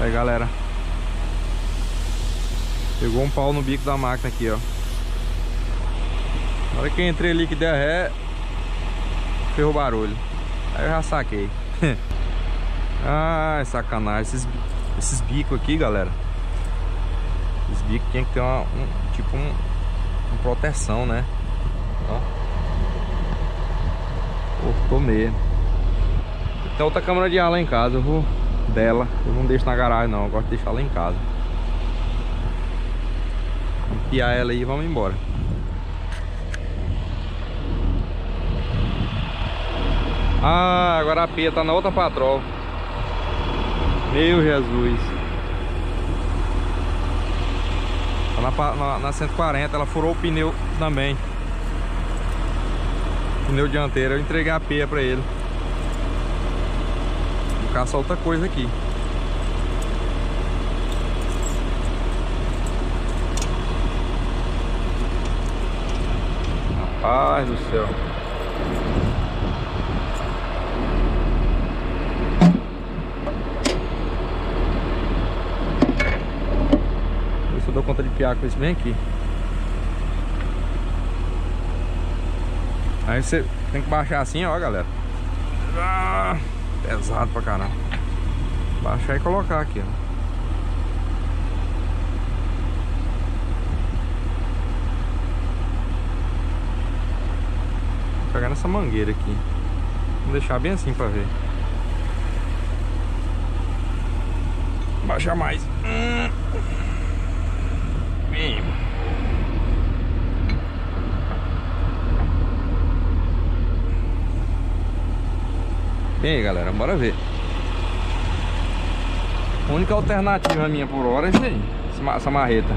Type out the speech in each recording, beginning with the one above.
Aí, galera, pegou um pau no bico da máquina aqui, ó. Na hora que eu entrei ali que der ré, ferrou o barulho. Aí eu já saquei. Ai, sacanagem. Esses bicos aqui, galera, esses bicos tem que ter uma proteção, né? Ó, cortou mesmo. Tem outra câmera de ar lá em casa, eu vou dela. Eu não deixo na garagem não, eu gosto de deixar lá em casa. Vamos piar ela aí e vamos embora. Ah, agora a pia tá na outra patrol. Meu Jesus. Tá na 140, ela furou o pneu também. Pneu dianteiro, eu entreguei a pia pra ele. Vou caçar outra coisa aqui. Rapaz do céu. Ver se eu dou conta de piar com isso bem aqui. Aí você tem que baixar assim, ó, galera. Ah, pesado pra caramba. Baixar e colocar aqui, ó. Vou pegar nessa mangueira aqui. Vou deixar bem assim pra ver. Baixar mais. Bem. Bem aí, galera, bora ver. A única alternativa minha por hora é isso aí, essa marreta.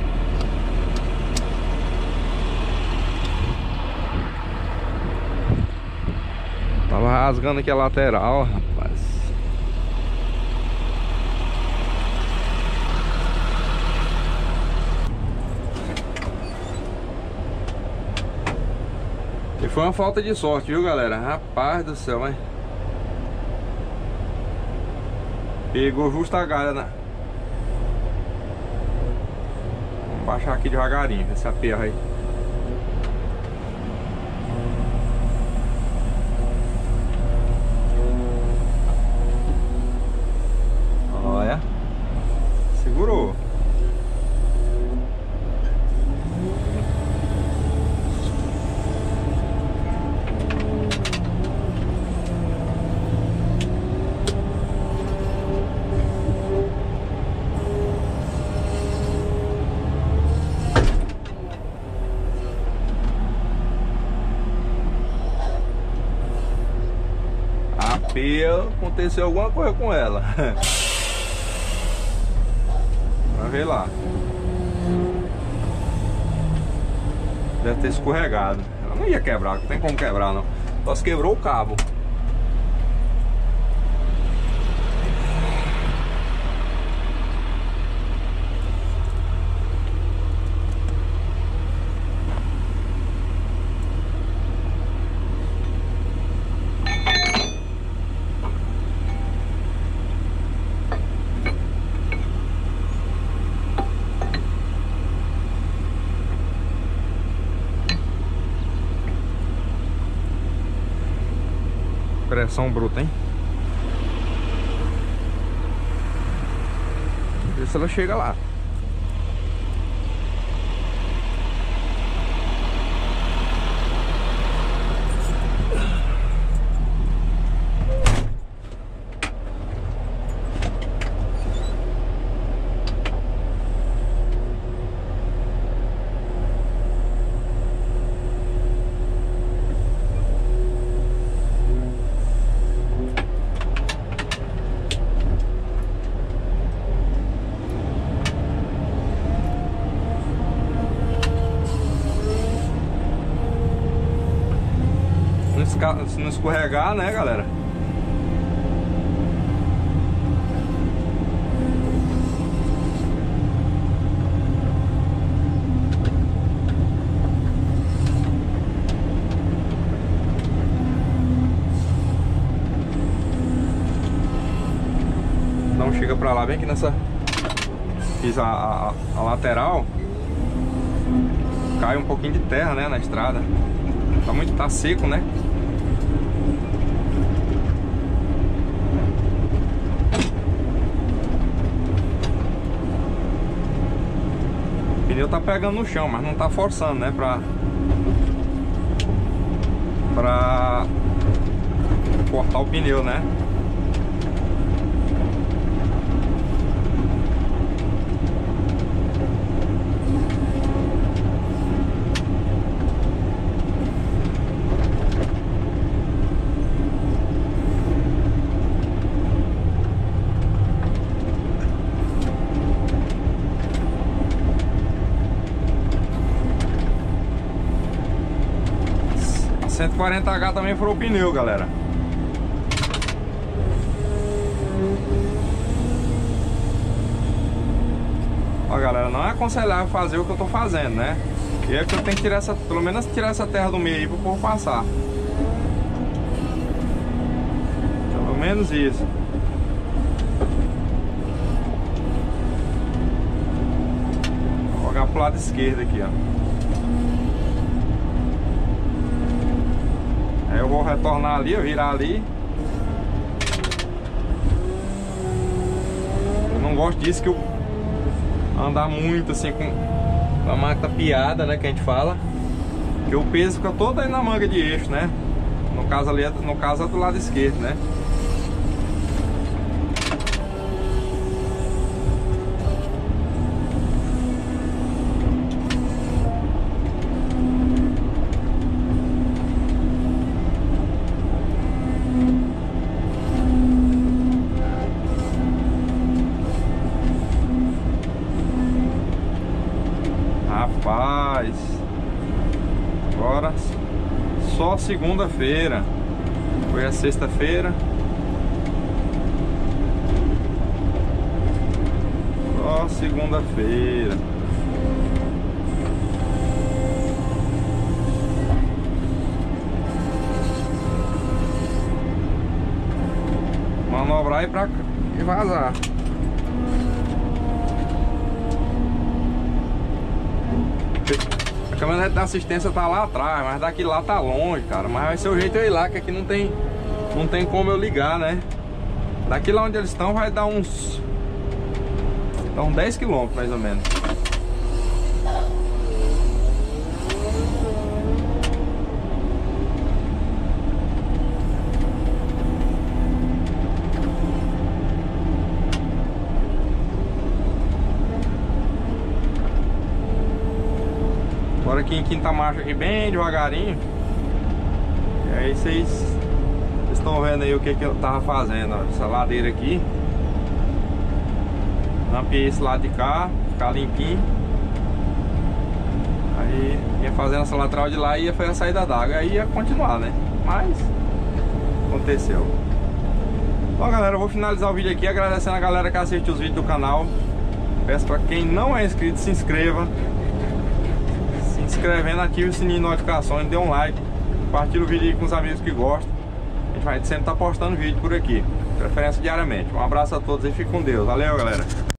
Tava rasgando aqui a lateral, rapaz. E foi uma falta de sorte, viu, galera? Rapaz do céu, hein? Pegou justo a galha, né? Vamos baixar aqui devagarinho, essa perra aí. Olha. Segurou. Aconteceu alguma coisa com ela. Vai ver lá. Deve ter escorregado. Ela não ia quebrar, não tem como quebrar não. Só se quebrou o cabo. Pressão bruta, hein? Vamos ver se ela chega lá. Se não escorregar, né, galera? Então chega pra lá, bem aqui nessa... Fiz a lateral. Cai um pouquinho de terra, né, na estrada. Tá seco, né? O pneu tá pegando no chão, mas não tá forçando, né, pra cortar o pneu, né? A 140H também furou o pneu, galera. Ó, galera, não é aconselhável fazer o que eu tô fazendo, né? E é que eu tenho que tirar pelo menos tirar essa terra do meio aí pro povo passar. Pelo menos isso. Vou jogar pro lado esquerdo aqui, ó. Aí eu vou retornar ali, virar ali. Eu não gosto disso, que eu andar muito assim com a máquina piada, né, que a gente fala, que o peso fica todo aí na manga de eixo, né? No caso ali, no caso é do lado esquerdo, né? Rapaz, agora só segunda-feira. Foi a sexta-feira. Só segunda-feira. Manobrar e vazar. A caminhonete da assistência tá lá atrás, mas daqui lá tá longe, cara. Mas vai ser o jeito de eu ir lá, que aqui não tem como eu ligar, né? Daqui lá onde eles estão vai dar uns 10 km mais ou menos. Agora aqui em quinta marcha, aqui bem devagarinho. E aí vocês estão vendo aí o que eu tava fazendo, ó. Essa ladeira aqui, rampeei esse lado de cá, ficar limpinho. Aí ia fazendo essa lateral de lá e ia fazer a saída d'água. Aí ia continuar, né? Mas aconteceu. Bom, galera, eu vou finalizar o vídeo aqui agradecendo a galera que assiste os vídeos do canal. Peço pra quem não é inscrito, se inscreva. Se inscrevendo, ative o sininho de notificações, dê um like, compartilhe o vídeo aí com os amigos que gostam. A gente vai sempre estar postando vídeo por aqui, preferência diariamente. Um abraço a todos e fique com Deus. Valeu, galera.